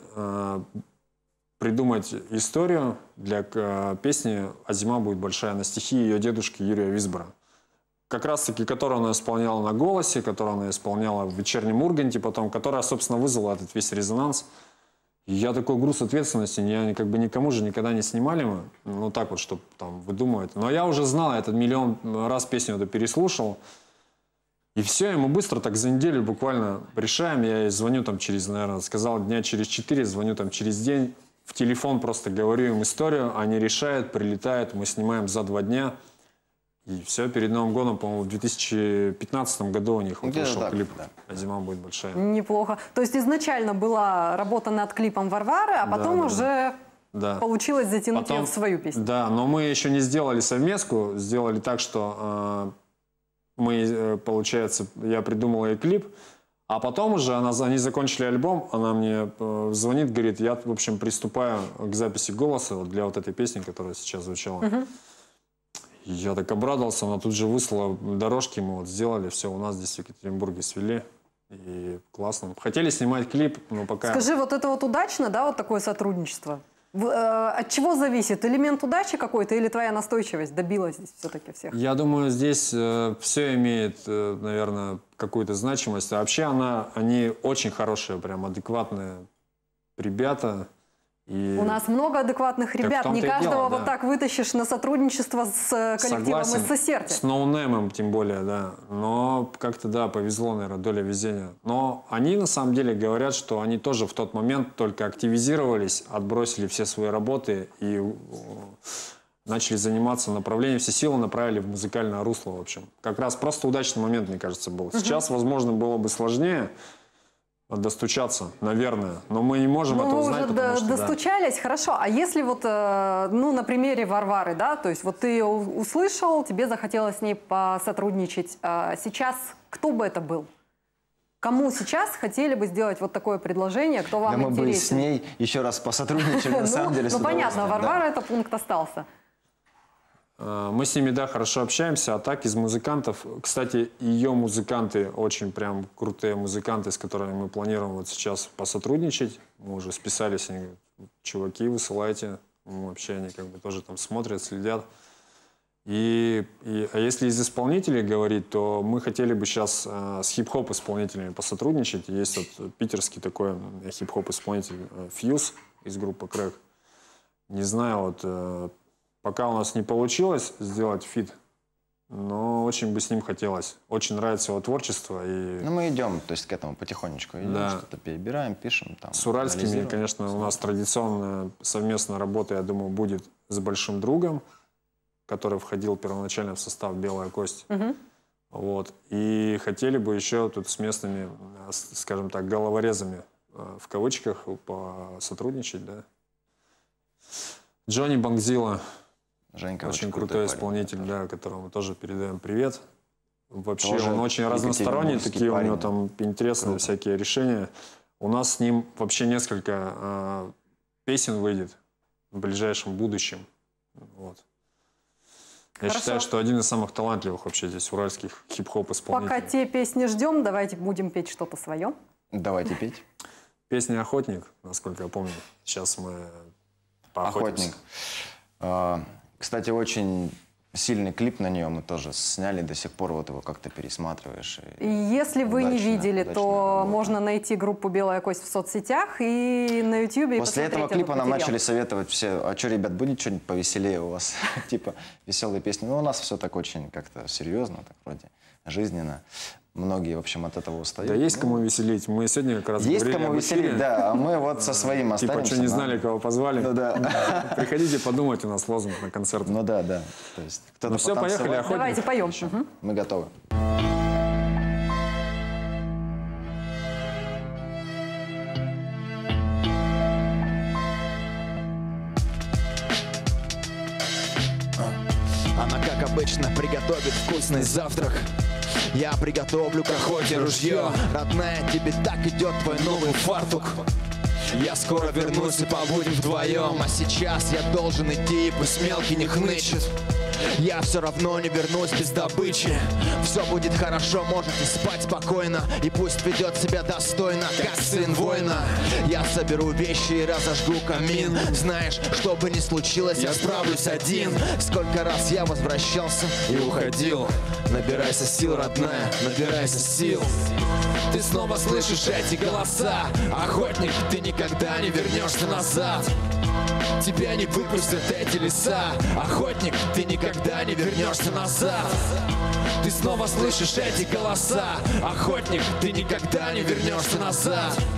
придумать историю для песни «А зима будет большая» на стихи ее дедушки Юрия Висбора. Как раз-таки, которую она исполняла на «Голосе», которую она исполняла в «Вечернем Урганте» потом, которая, собственно, вызвала этот весь резонанс. И я такой груз ответственности, я как бы никому же никогда не снимали мы, ну так вот, чтобы там выдумывать. Но я уже знал, я этот миллион раз песню эту переслушал. И все, и мы быстро так за неделю буквально решаем. Я ей звоню там через, наверное, сказал дня через 4, звоню там через день. В телефон просто говорю им историю, они решают, прилетают, мы снимаем за 2 дня. И все, перед Новым годом, по-моему, в 2015 году у них вот Где-то вышел так, клип. да. А зима будет большая. Неплохо. То есть изначально была работа над клипом Варвары, а потом да, уже Да. получилось затянуть ее в свою песню. Да, но мы еще не сделали совместку, сделали так, что мы, получается, я придумал ей клип, а потом уже они закончили альбом, она мне звонит, говорит, я, в общем, приступаю к записи голоса вот для вот этой песни, которая сейчас звучала. Я так обрадовался, она тут же выслала дорожки, мы вот сделали, все у нас здесь в Екатеринбурге свели. И классно. Хотели снимать клип, но пока... Скажи, вот это вот удачно, да, вот такое сотрудничество? От чего зависит? Элемент удачи какой-то или твоя настойчивость добилась здесь все-таки всех? Я думаю, здесь все имеет, наверное, какую-то значимость. А вообще они очень хорошие, прям адекватные ребята. И... У нас много адекватных ребят. Не каждого вот так вытащишь на сотрудничество с коллективом СССР. С ноунеймом тем более, да. Но как-то, да, повезло, наверное, доля везения. Но они на самом деле говорят, что они тоже в тот момент только активизировались, отбросили все свои работы и начали заниматься направлением. Все силы направили в музыкальное русло, в общем. Как раз просто удачный момент, мне кажется, был. Сейчас, возможно, было бы сложнее достучаться, наверное, но мы не можем это узнать, потому что... достучались, хорошо. А если вот, ну, на примере Варвары, да, то есть вот ты ее услышал, тебе захотелось с ней посотрудничать. Сейчас кто бы это был? Кому сейчас хотели бы сделать вот такое предложение, кто вам интересен? Мы бы с ней еще раз посотрудничали, на самом деле. Ну, понятно, Варвара это пункт остался. Мы с ними, да, хорошо общаемся, а так из музыкантов, кстати, ее музыканты очень прям крутые музыканты, с которыми мы планируем вот сейчас посотрудничать. Мы уже списались, они говорят, чуваки, высылайте. Вообще они как бы тоже там смотрят, следят. А если из исполнителей говорить, то мы хотели бы сейчас с хип-хоп исполнителями посотрудничать. Есть вот питерский такой хип-хоп исполнитель Fuse из группы Crack. Не знаю, вот... Пока у нас не получилось сделать фит, но очень бы с ним хотелось. Очень нравится его творчество. И... Ну, мы идем, то есть к этому потихонечку идем, да. Что-то перебираем, пишем. Там, с уральскими, конечно, у нас традиционная совместная работа, я думаю, будет с большим другом, который входил первоначально в состав «Белая кость». Вот. И хотели бы еще тут с местными, скажем так, головорезами, в кавычках, посотрудничать, да. Джонни Бангзила. Женька очень крутой исполнитель, да, которому мы тоже передаем привет. Вообще тоже он очень разносторонний, такие парень. У него там интересные всякие решения. У нас с ним вообще несколько песен выйдет в ближайшем будущем. Вот. Я считаю, что один из самых талантливых вообще здесь уральских хип-хоп исполнителей. Пока те песни ждем, давайте будем петь что-то свое. Давайте петь. Песня «Охотник», насколько я помню. Сейчас мы поохотимся. «Охотник». Кстати, очень сильный клип на нее мы тоже сняли, до сих пор вот его как-то пересматриваешь. Если вы не видели, то можно найти группу «Белая кость» в соцсетях и на YouTube. После этого клипа нам начали советовать все, а что, ребят, будет что-нибудь повеселее у вас? Типа веселые песни. Ну, у нас все так очень как-то серьезно, так вроде жизненно. Многие, в общем, от этого устают. Да есть кому веселить. Мы сегодня как раз есть кому веселить, да. А мы вот со своим останемся. Типа, что не знали, кого позвали. Ну да. Приходите подумать, у нас лозунг на концерт. Ну да, да. То есть кто-то все, поехали, охотник. Давайте поем. Мы готовы. Она, как обычно, приготовит вкусный завтрак. Я приготовлю к охоте ружье. Родная, тебе так идет твой новый фартук. Я скоро вернусь и побудем вдвоем. А сейчас я должен идти, и пусть мелкий не хнычет. Я все равно не вернусь без добычи. Все будет хорошо, можете спать спокойно. И пусть ведет себя достойно, как сын воина. Я соберу вещи и разожгу камин. Знаешь, что бы ни случилось, я справлюсь один. Сколько раз я возвращался и уходил. Набирайся сил, родная, набирайся сил. Ты снова слышишь эти голоса. Охотник, ты никогда не вернешься назад. Тебя не выпустят эти леса. Охотник, ты никогда не вернешься назад. Ты снова слышишь эти голоса. Охотник, ты никогда не вернешься назад.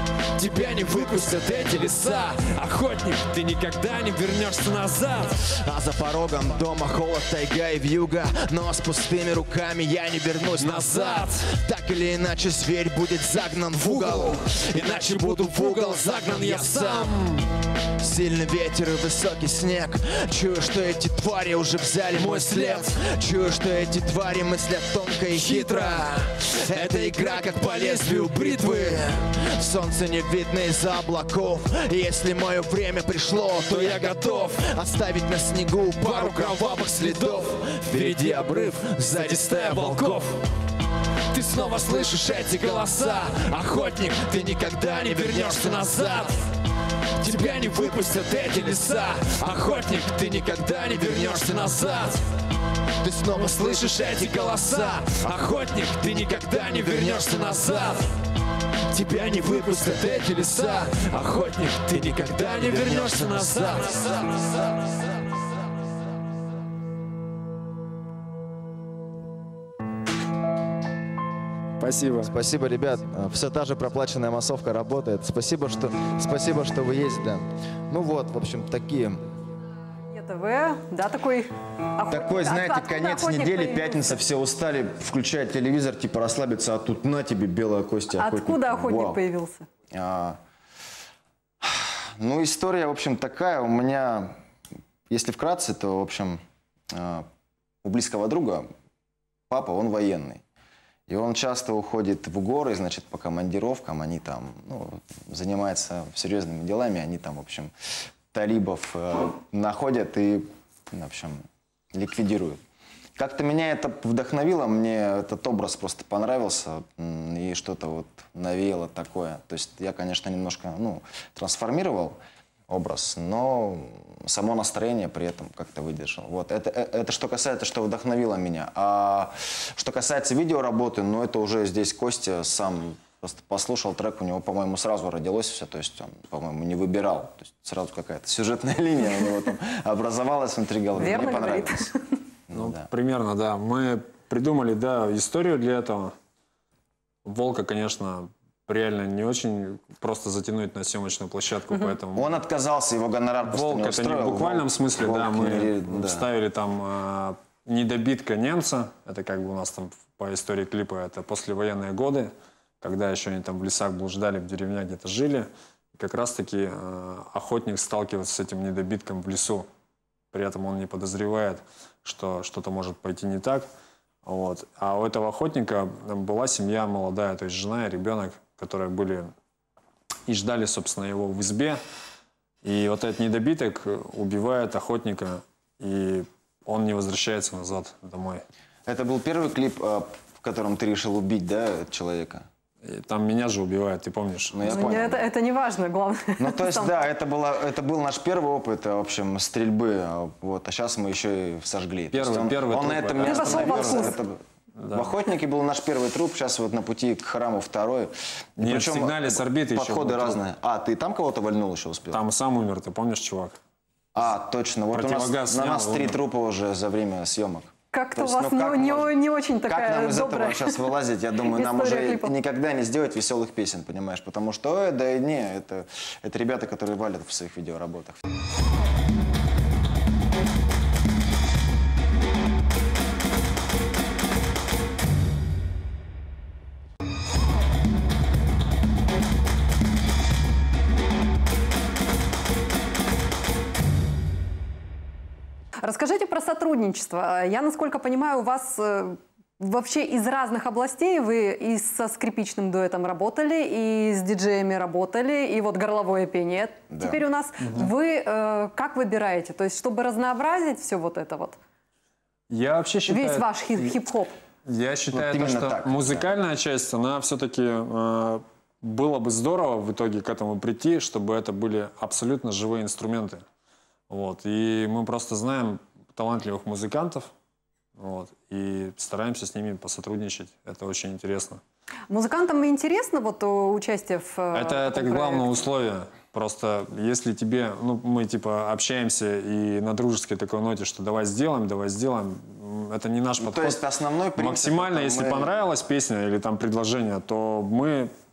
Тебя не выпустят эти леса. Охотник, ты никогда не вернешься назад. А за порогом дома холод, тайга и вьюга, но с пустыми руками я не вернусь назад. Так или иначе зверь будет загнан в угол, Иначе буду в угол загнан я сам. Сильный ветер и высокий снег. Чую, что эти твари уже взяли мой след. Чую, что эти твари мыслят тонко и хитро. Это игра как по лезвию бритвы. Солнце не видно из-за облаков. И если мое время пришло, То я готов оставить на снегу пару кровавых следов. Впереди обрыв, сзади стая волков. Ты снова слышишь эти голоса. Охотник, ты никогда не вернешься назад. Тебя не выпустят эти леса. Охотник, ты никогда не вернешься назад. Ты снова Слышишь эти голоса. Охотник, ты никогда не вернешься назад. Тебя не выпустят эти леса. Охотник, ты никогда не вернешься назад. Спасибо. Спасибо, ребят. Все та же проплаченная массовка работает. Спасибо, что вы есть, да. Ну вот, в общем, такие. ЕТВ, да, такой охотник. Такой, знаете, Откуда конец охотник недели, появился? пятница, все устали, включают телевизор, типа расслабиться, а тут на тебе белая кость. Откуда охотник Вау. появился? Ну, история, в общем, такая. У меня, если вкратце, то, в общем, у близкого друга папа, он военный. И он часто уходит в горы, значит, по командировкам. Они там, ну, занимаются серьезными делами. Они там, в общем, талибов находят и, в общем, ликвидируют. Как-то меня это вдохновило, мне этот образ просто понравился. И что-то вот навеяло такое. То есть я, конечно, немножко, ну, трансформировал образ, но само настроение при этом как-то выдержал. Вот. Это что касается, что вдохновило меня. А что касается видеоработы, ну это уже здесь Костя сам просто послушал трек, у него, по-моему, сразу родилось все, то есть он, по-моему, не выбирал. То есть сразу какая-то сюжетная линия у него там образовалась внутри головы. Верно Мне говорит. понравилось. Ну, да. примерно, да. Мы придумали, да, историю для этого. Волка, конечно, реально не очень просто затянуть на съемочную площадку, поэтому... Он отказался, его гонорар просто Волк не это не в устроил. буквальном смысле, Волк да, мы да. вставили там недобитка немца, это как бы у нас там по истории клипа, это послевоенные годы, когда еще они там в лесах блуждали, в деревнях где-то жили, и как раз-таки охотник сталкивается с этим недобитком в лесу, при этом он не подозревает, что что-то может пойти не так, вот. А у этого охотника была семья молодая, то есть жена и ребенок, которые были и ждали, собственно, его в избе. И вот этот недобиток убивает охотника, и он не возвращается назад домой. Это был первый клип, в котором ты решил убить, да, человека? И там меня же убивают, ты помнишь? Ну, я Ну, понял. это не важно, главное. Ну, то есть, сам да, это был наш первый опыт, в общем, стрельбы. Вот, а сейчас мы еще и сожгли. То есть Первый он труп, на этом да. не Ты вошел в остановился. вкус. В «Охотнике» был наш первый труп, сейчас вот на пути к храму второй. И Нет, причем в «Сигнале с орбиты» еще подходы был труп. разные. А, ты там кого-то вальнул еще успел? Там сам умер, ты помнишь, чувак? А, точно. Вот у нас, Противогаз на снял, нас 3 умер. трупа уже за время съемок. Как-то То у есть, вас ну, как не очень Как такая нам из добрая этого сейчас вылазить? Я думаю, нам история уже клипов. никогда не сделать веселых песен, понимаешь? Потому что, да и не, это ребята, которые валят в своих видеоработах. Расскажите про сотрудничество. Я, насколько понимаю, у вас вообще из разных областей. Вы и со скрипичным дуэтом работали, и с диджеями работали, и вот горловое пение. Да. Теперь у нас вы как выбираете? То есть, чтобы разнообразить все вот это вот? Я вообще считаю... Весь ваш хип-хоп. Я считаю, Вот именно что так, музыкальная часть, она все-таки было бы здорово в итоге к этому прийти, чтобы это были абсолютно живые инструменты. Вот. И мы просто знаем талантливых музыкантов, вот, и стараемся с ними посотрудничать. Это очень интересно. Музыкантам интересно вот участие в Это таком главное проекте? условие. Просто если тебе, ну, мы типа общаемся и на дружеской такой ноте, что давай сделаем, это не наш подход. То есть основной принцип... Максимально, это если мы- понравилась песня или там предложение, то мы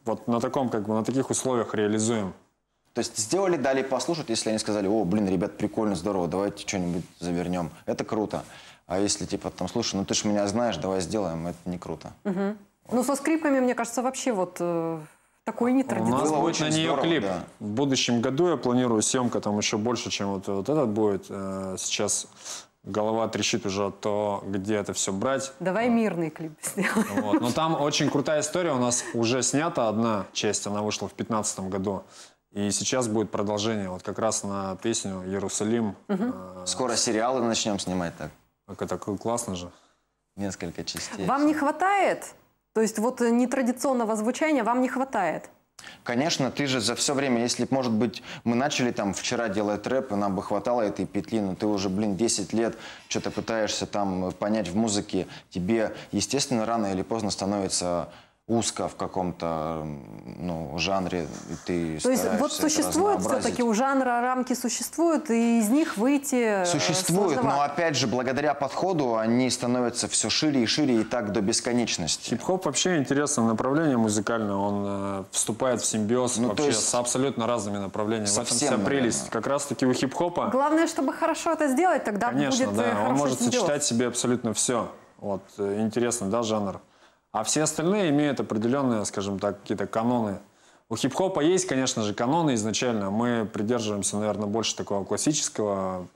вот на таком, как бы, на таких условиях реализуем. То есть сделали, дали послушать, если они сказали: о, блин, ребят, прикольно, здорово, давайте что-нибудь завернем. Это круто. А если типа там, слушай, ну ты ж меня знаешь, давай сделаем, это не круто. Ну, со скрипками, мне кажется, вообще вот такой У нетрадиционный. нас Было будет очень на нее здорово, клип. да. В будущем году я планирую съемка там еще больше, чем вот этот будет. Сейчас голова трещит уже от того, где это все брать. Давай мирный клип сделаем. Вот. Но там очень крутая история. У нас уже снята одна часть, она вышла в 2015 году. И сейчас будет продолжение, вот как раз на песню «Иерусалим». Скоро сериалы начнем снимать так. Так это классно же. Несколько частей. Вам не хватает? То есть вот нетрадиционного звучания вам не хватает? Конечно, ты же за все время, если, может быть, мы начали там вчера делать рэп, и нам бы хватало этой петли, но ты уже, блин, 10 лет что-то пытаешься там понять в музыке, тебе, естественно, рано или поздно становится узко в каком-то, ну, жанре, и ты То есть стараешься вот это существует разнообразить. все-таки у жанра рамки существуют, и из них выйти Существует, но сложновато. опять же, благодаря подходу они становятся все шире и шире, и так до бесконечности. Хип-хоп вообще интересное направление музыкальное. Он вступает в симбиоз Ну, то вообще есть с абсолютно разными направлениями. В этом совсем, вся прелесть. наверное. Как раз-таки у хип-хопа, Главное, чтобы хорошо это сделать, тогда конечно, будет да, хорошо он может симбиоз. сочетать в себе абсолютно все. Вот, интересно, да, жанр. А все остальные имеют определенные, скажем так, какие-то каноны. У хип-хопа есть, конечно же, каноны изначально. Мы придерживаемся, наверное, больше такого классического,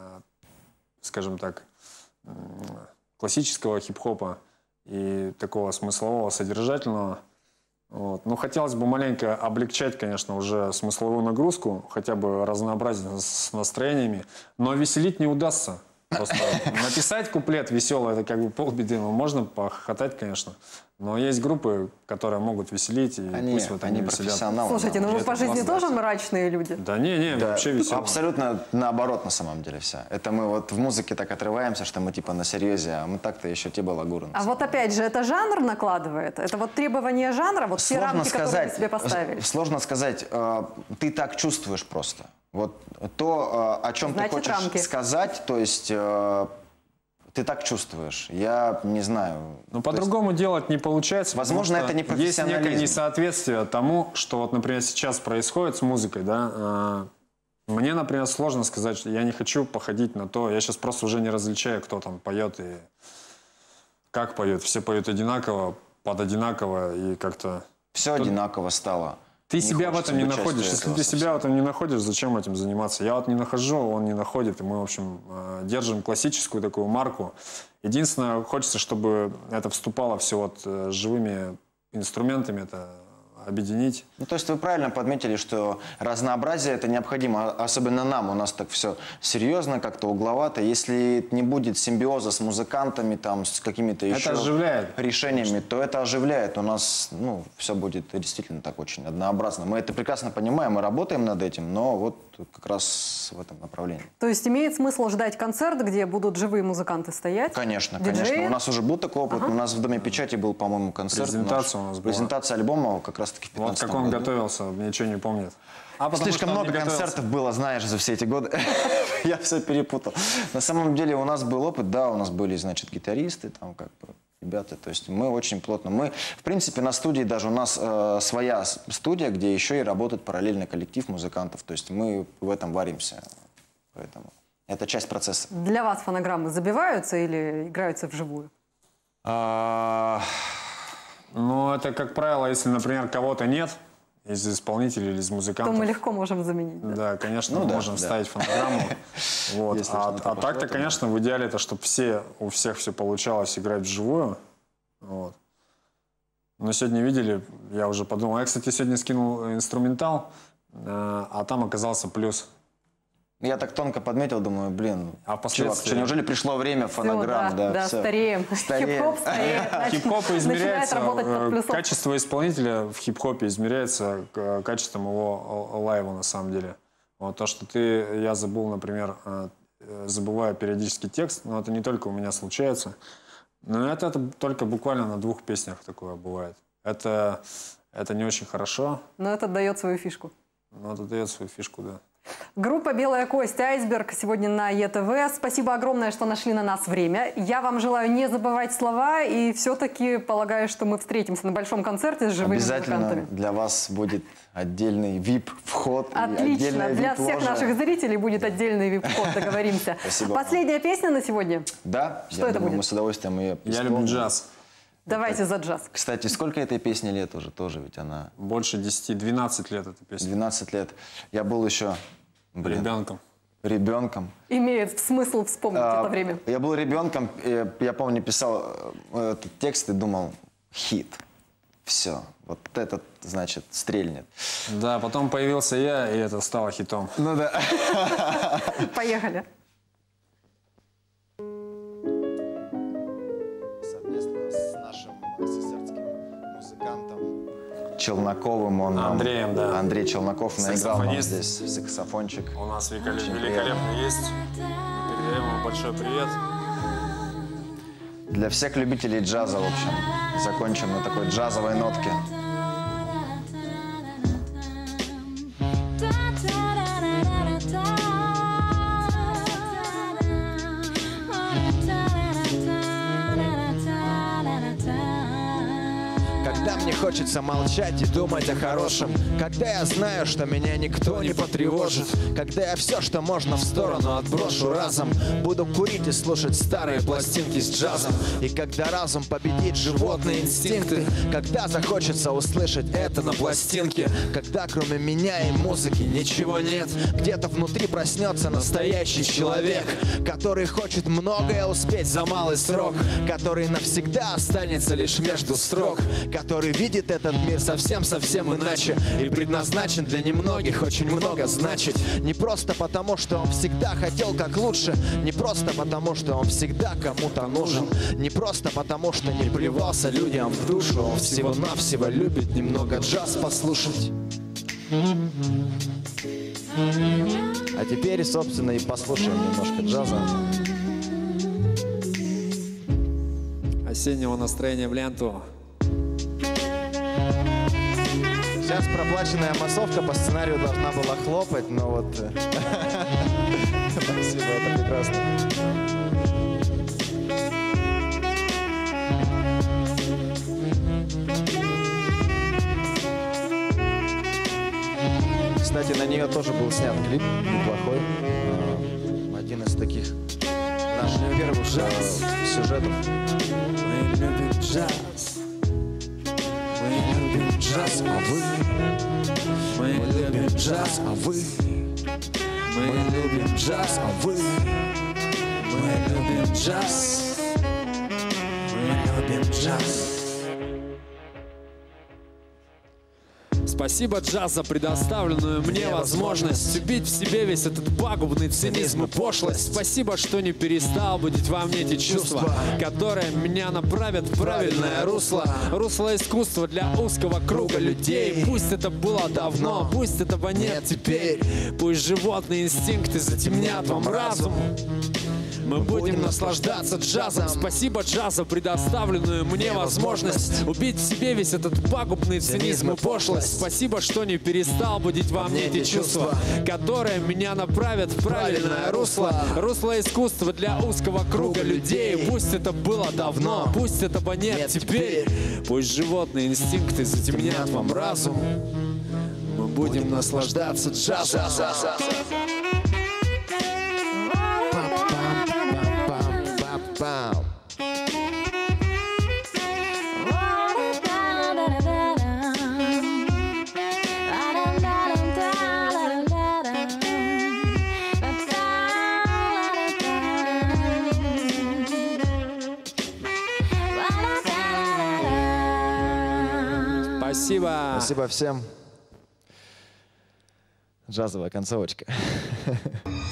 скажем так, классического хип-хопа и такого смыслового, содержательного. Вот. Ну, хотелось бы маленько облегчать, конечно, уже смысловую нагрузку, хотя бы разнообразить с настроениями, но веселить не удастся. Просто написать куплет веселый, это как бы полбеды. Ну, можно похохотать, конечно. Но есть группы, которые могут веселить, и пусть в этом они не веселят. профессионалы. Слушайте, ну нам вы уже по это жизни классно. тоже мрачные люди? Да не, Да, вообще весело. абсолютно наоборот на самом деле все. Это мы вот в музыке так отрываемся, что мы типа на серьезе, а мы так-то еще те балагуры. А вот опять же, это жанр накладывает? Это вот требование жанра, вот все рамки, которые вы себе поставили? Сложно сказать. Ты так чувствуешь просто. Вот то, о чем Значит, ты хочешь рамки. сказать, то есть ты так чувствуешь. Я не знаю. Но То есть по-другому делать не получается. Возможно, потому это что не есть некое профессионализм. несоответствие тому, что вот, например, сейчас происходит с музыкой, да. Мне, например, сложно сказать, что я не хочу походить на то. Я сейчас просто уже не различаю, кто там поет и как поет. Все поют одинаково, под одинаково и как-то... все одинаково стало. Ты Не себя в хочется этом не быть находишь. частью Если этого ты себя совсем. в этом не находишь, зачем этим заниматься? Я вот не нахожу, он не находит. И мы, в общем, держим классическую такую марку. Единственное, хочется, чтобы это вступало все вот живыми инструментами, это объединить. Ну, то есть вы правильно подметили, что разнообразие это необходимо, особенно нам. У нас так все серьезно, как-то угловато. Если не будет симбиоза с музыкантами, там, с какими-то еще оживляет. решениями, то это оживляет. У нас, ну, все будет действительно так очень однообразно. Мы это прекрасно понимаем, мы работаем над этим, но вот как раз в этом направлении. То есть имеет смысл ждать концерт, где будут живые музыканты стоять? Конечно, Диджеи? конечно. У нас уже был такой опыт. У нас в Доме печати был, по-моему, концерт. Презентация у нас была. Презентация альбома как раз-таки в Вот 2015 как он году. готовился, ничего не помнит. А потому Слишком что он не много готовился. концертов было, знаешь, за все эти годы. Я все перепутал. На самом деле у нас был опыт, да, у нас были, значит, гитаристы, там как бы ребята. То есть мы очень плотно. Мы, в принципе, на студии даже у нас своя студия, где еще и работает параллельный коллектив музыкантов. То есть мы в этом варимся. Поэтому это часть процесса. Для вас фонограммы забиваются или играются вживую? Ну, это, как правило, если, например, кого-то нет из исполнителей или из То музыкантов. мы легко можем заменить. Да? Да, конечно, Ну мы да, можем да. вставить фонограмму. Вот. Если А что-то пошло, так-то, то конечно, в идеале это, чтобы у всех все получалось играть вживую. Вот. Но сегодня видели, я уже подумал. Я, кстати, сегодня скинул инструментал, а там оказался плюс. Я так тонко подметил, думаю, блин, А чувак, впоследствии... что, неужели пришло время фонограмм? Всё, да, всё. стареем. Стареем. Хип-хоп стареет. значит, Хип-хоп начинает измеряется, работать под плюсом. качество исполнителя в хип-хопе измеряется качеством его лайва на самом деле. Вот то, что я забыл, например, забываю периодически текст, но это не только у меня случается. Но это только буквально на 2 песнях такое бывает. Это не очень хорошо, Но это дает свою фишку. но это дает свою фишку, да. Группа «Белая кость», «Айсберг» сегодня на ЕТВ. Спасибо огромное, что нашли на нас время. Я вам желаю не забывать слова и все-таки полагаю, что мы встретимся на большом концерте с живыми Обязательно музыкантами. для вас будет отдельный VIP-вход. Отлично. Для всех наших зрителей будет отдельный VIP-вход, договоримся. Спасибо. Последняя песня на сегодня? Да, Что я это думаю, будет? мы с удовольствием ее Я исполним. люблю джаз. Давайте за джаз. Кстати, сколько этой песни лет уже? Тоже ведь она Больше 10-12 лет эта песня. 12 лет. Я был еще Ребенком. ребенком. Имеет смысл вспомнить это время. Я был ребенком, я помню, писал этот текст и думал, хит. Все, вот этот, значит, стрельнет. Да, потом появился я, и это стало хитом. Ну да. Поехали. Совместно с нашим сестринским музыкантом Челноковым, Андреем, да. Андрей Челноков наиграл нам Саксофонист. здесь саксофончик. У нас Очень великолепный есть. Передаем ему большой привет. Для всех любителей джаза, в общем, закончим на такой джазовой нотке. Когда мне хочется молчать и думать о хорошем, когда я знаю, что меня никто не потревожит, когда я все, что можно, в сторону отброшу разом, буду курить и слушать старые пластинки с джазом. И когда разум победит животные инстинкты, когда захочется услышать это на пластинке, когда кроме меня и музыки ничего нет, где-то внутри проснется настоящий человек, который хочет многое успеть за малый срок, который навсегда останется лишь между строк, который видит этот мир совсем-совсем иначе и предназначен для немногих очень много значить. Не просто потому, что он всегда хотел как лучше, не просто потому, что он всегда кому-то нужен, не просто потому, что не плевался людям в душу, он всего-навсего любит немного джаз послушать. А теперь, собственно, и послушаем немножко джаза. Осеннего настроения в ленту. Сейчас проплаченная массовка по сценарию должна была хлопать, но вот... Спасибо, это прекрасно. Кстати, на нее тоже был снят клип неплохой. Один из таких наших первых сюжетов. Мы любим джаз. Мы любим джаз, а вы? Мы любим джаз, а вы? Мы любим джаз, а вы? Мы любим джаз. Мы любим джаз. Спасибо, джаз, за предоставленную мне возможность убить в себе весь этот пагубный цинизм и пошлость. Спасибо, что не перестал будить во мне эти чувства, которые меня направят в правильное русло. Русло искусства для узкого круга людей. Пусть это было давно, пусть этого нет теперь. Пусть животные инстинкты затемнят вам разум. Мы будем наслаждаться джазом. Спасибо, джаз, за предоставленную мне возможность убить в себе весь этот пагубный цинизм и пошлость. Спасибо, что не перестал будить во мне эти чувства, которые меня направят в правильное русло. Русло искусства для узкого круга людей. Пусть это было давно, пусть этого нет теперь. Пусть животные инстинкты затемнят вам разум. Мы будем наслаждаться джазом. Спасибо. Спасибо всем. Джазовая концовочка.